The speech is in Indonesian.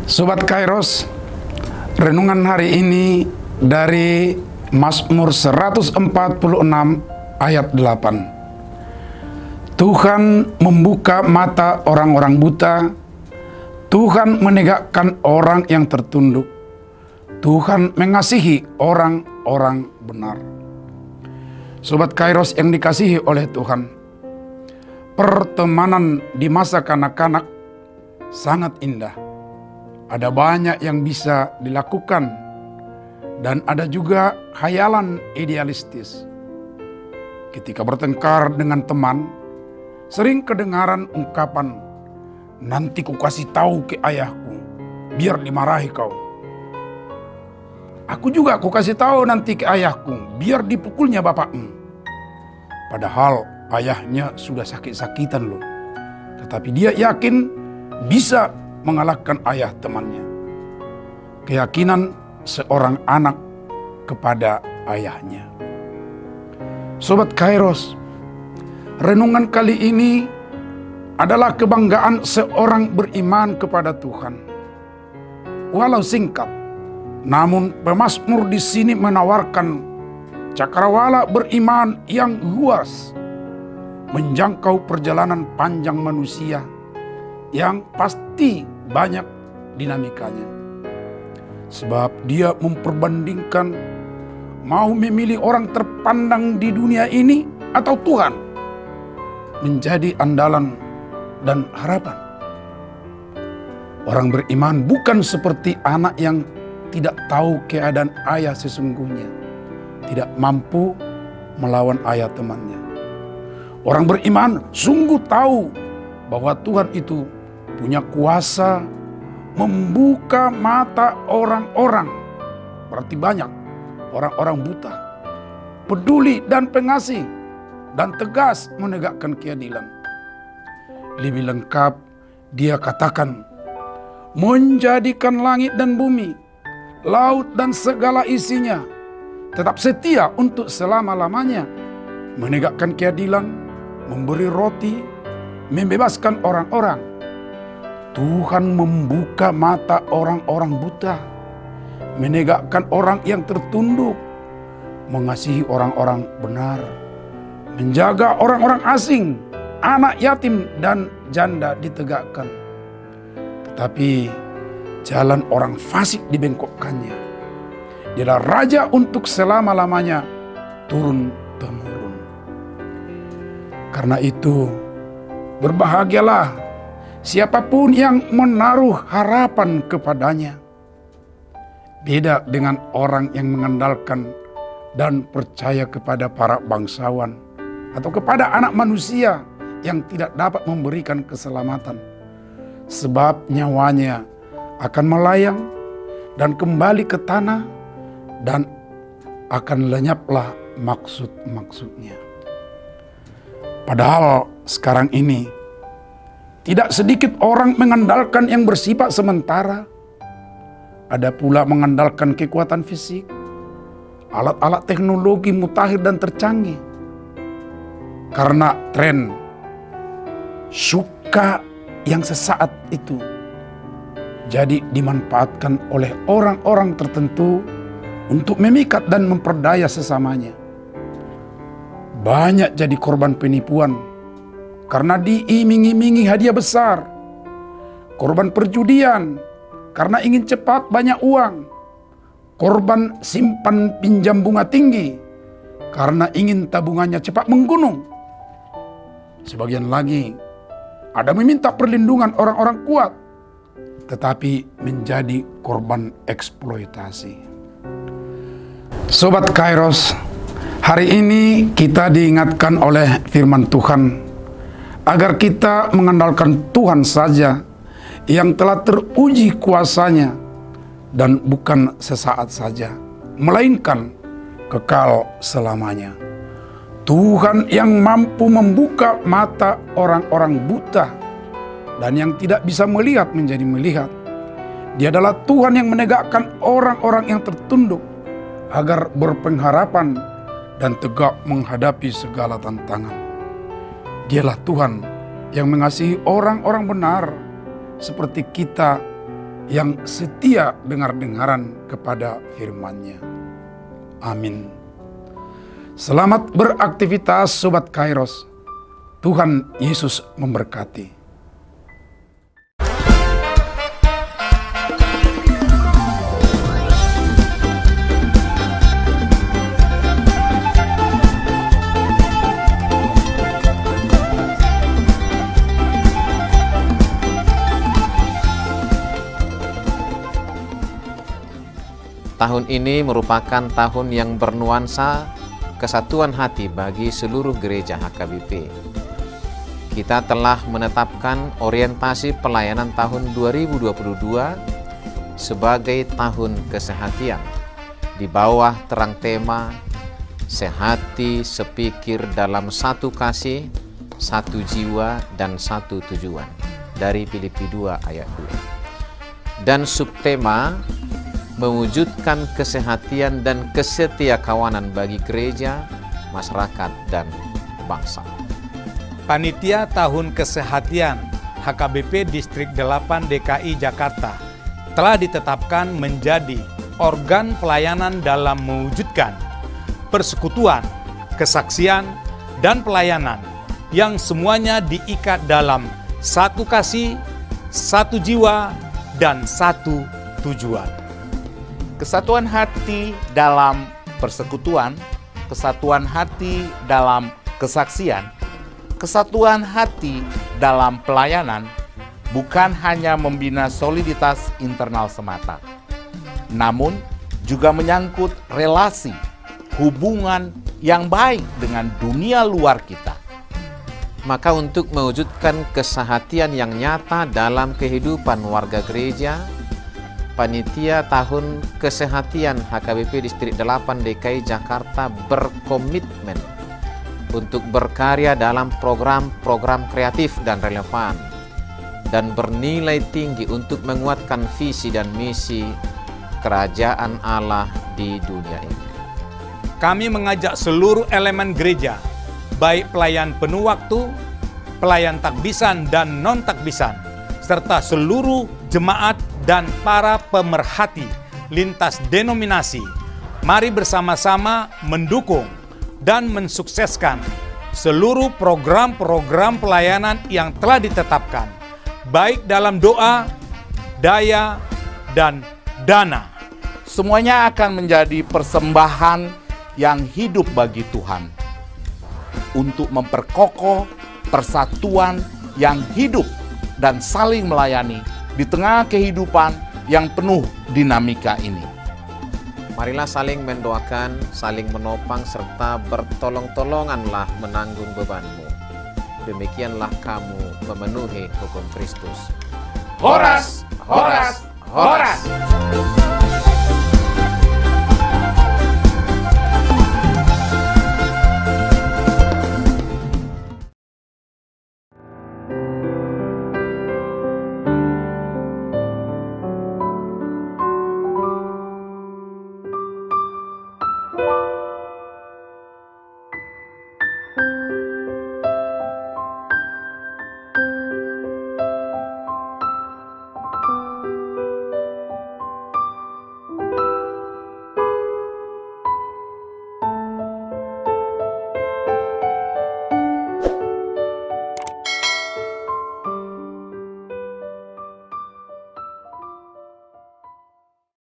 Sobat Kairos, renungan hari ini dari Mazmur 146 ayat 8. Tuhan membuka mata orang-orang buta, Tuhan menegakkan orang yang tertunduk, Tuhan mengasihi orang-orang benar. Sobat Kairos yang dikasihi oleh Tuhan, pertemanan di masa kanak-kanak sangat indah. Ada banyak yang bisa dilakukan dan ada juga khayalan idealistis. Ketika bertengkar dengan teman, sering kedengaran ungkapan, "Nanti ku kasih tahu ke ayahku, biar dimarahi kau. Aku juga ku kasih tahu nanti ke ayahku, biar dipukulnya bapakmu." Padahal ayahnya sudah sakit-sakitan loh. Tetapi dia yakin bisa mengalahkan ayah temannya. Keyakinan seorang anak kepada ayahnya. Sobat Kairos, renungan kali ini adalah kebanggaan seorang beriman kepada Tuhan. Walau singkat, namun pemazmur di sini menawarkan cakrawala beriman yang luas, menjangkau perjalanan panjang manusia yang pasti banyak dinamikanya. Sebab dia memperbandingkan mau memilih orang terpandang di dunia ini atau Tuhan menjadi andalan dan harapan. Orang beriman bukan seperti anak yang tidak tahu keadaan ayah sesungguhnya, tidak mampu melawan ayah temannya. Orang beriman sungguh tahu bahwa Tuhan itu punya kuasa membuka mata orang-orang, berarti banyak orang-orang buta, peduli dan pengasih, dan tegas menegakkan keadilan. Lebih lengkap dia katakan, menjadikan langit dan bumi, laut dan segala isinya, tetap setia untuk selama-lamanya, menegakkan keadilan, memberi roti, membebaskan orang-orang. Tuhan membuka mata orang-orang buta, menegakkan orang yang tertunduk, mengasihi orang-orang benar, menjaga orang-orang asing, anak yatim dan janda ditegakkan. Tetapi jalan orang fasik dibengkokkannya. Dialah raja untuk selama-lamanya, turun-temurun. Karena itu, berbahagialah siapapun yang menaruh harapan kepadanya. Beda dengan orang yang mengandalkan dan percaya kepada para bangsawan atau kepada anak manusia yang tidak dapat memberikan keselamatan. Sebab nyawanya akan melayang dan kembali ke tanah dan akan lenyaplah maksud-maksudnya. Padahal sekarang ini tidak sedikit orang mengandalkan yang bersifat sementara. Ada pula mengandalkan kekuatan fisik, alat-alat teknologi mutakhir dan tercanggih. Karena tren suka yang sesaat itu jadi dimanfaatkan oleh orang-orang tertentu untuk memikat dan memperdaya sesamanya. Banyak jadi korban penipuan karena diiming-imingi hadiah besar, korban perjudian karena ingin cepat banyak uang, korban simpan pinjam bunga tinggi karena ingin tabungannya cepat menggunung. Sebagian lagi ada meminta perlindungan orang-orang kuat, tetapi menjadi korban eksploitasi. Sobat Kairos, hari ini kita diingatkan oleh firman Tuhan agar kita mengandalkan Tuhan saja yang telah teruji kuasanya dan bukan sesaat saja, melainkan kekal selamanya. Tuhan yang mampu membuka mata orang-orang buta dan yang tidak bisa melihat menjadi melihat. Dia adalah Tuhan yang menegakkan orang-orang yang tertunduk agar berpengharapan dan tegak menghadapi segala tantangan. Dialah Tuhan yang mengasihi orang-orang benar seperti kita yang setia dengar-dengaran kepada firman-Nya. Amin. Selamat beraktivitas Sobat Kairos. Tuhan Yesus memberkati. Tahun ini merupakan tahun yang bernuansa kesatuan hati bagi seluruh gereja HKBP. Kita telah menetapkan orientasi pelayanan tahun 2022 sebagai tahun kesehatian di bawah terang tema sehati sepikir dalam satu kasih, satu jiwa, dan satu tujuan dari Filipi 2 ayat 2. Dan subtema mewujudkan kesehatian dan kesetiakawanan bagi gereja, masyarakat, dan bangsa. Panitia Tahun Kesehatian HKBP Distrik 8 DKI Jakarta telah ditetapkan menjadi organ pelayanan dalam mewujudkan persekutuan, kesaksian, dan pelayanan yang semuanya diikat dalam satu kasih, satu jiwa, dan satu tujuan. Kesatuan hati dalam persekutuan, kesatuan hati dalam kesaksian, kesatuan hati dalam pelayanan bukan hanya membina soliditas internal semata, namun juga menyangkut relasi, hubungan yang baik dengan dunia luar kita. Maka untuk mewujudkan kesehatian yang nyata dalam kehidupan warga gereja, Panitia Tahun Kesehatian HKBP Distrik 8 DKI Jakarta berkomitmen untuk berkarya dalam program-program kreatif dan relevan dan bernilai tinggi untuk menguatkan visi dan misi kerajaan Allah di dunia ini. Kami mengajak seluruh elemen gereja, baik pelayan penuh waktu, pelayan takbisan dan non-takbisan, serta seluruh jemaat dan para pemerhati lintas denominasi, mari bersama-sama mendukung dan mensukseskan seluruh program-program pelayanan yang telah ditetapkan, baik dalam doa, daya, dan dana. Semuanya akan menjadi persembahan yang hidup bagi Tuhan untuk memperkokoh persatuan yang hidup dan saling melayani di tengah kehidupan yang penuh dinamika ini. Marilah saling mendoakan, saling menopang, serta bertolong-tolonganlah menanggung bebanmu. Demikianlah kamu memenuhi hukum Kristus. Horas, horas, horas!